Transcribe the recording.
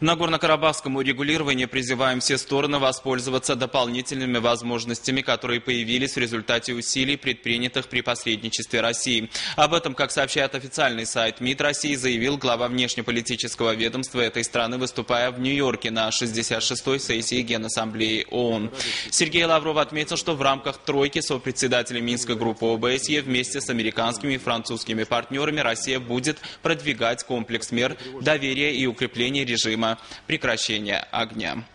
Нагорно-Карабахскому урегулированию призываем все стороны воспользоваться дополнительными возможностями, которые появились в результате усилий, предпринятых при посредничестве России. Об этом, как сообщает официальный сайт МИД России, заявил глава внешнеполитического ведомства этой страны, выступая в Нью-Йорке на 66-й сессии Генассамблеи ООН. Сергей Лавров отметил, что в рамках тройки сопредседателей Минской группы ОБСЕ вместе с американскими и французскими партнерами Россия будет продвигать комплекс мер доверия и укрепления режима прекращения огня.